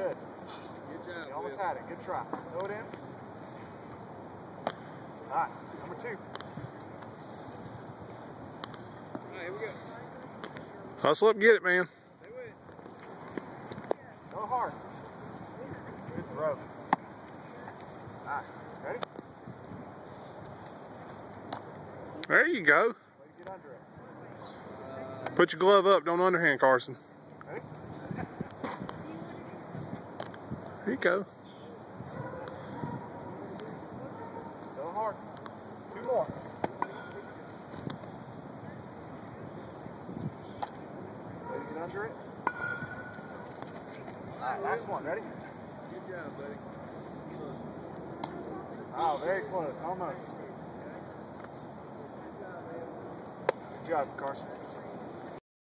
Good. Good job. You almost had it. Good try. Throw it in. All right, number 2. All right, here we go. Hustle up and get it, man. Stay with it. Go hard. Good throw. All right, ready? There you go. Way to get under it. Put your glove up. Don't underhand, Carson. Ready? There you go. Go hard. 2 more. Way to get under it. All right, last one. Ready? Good job, buddy. Oh, very close. Almost. Good job, Carson.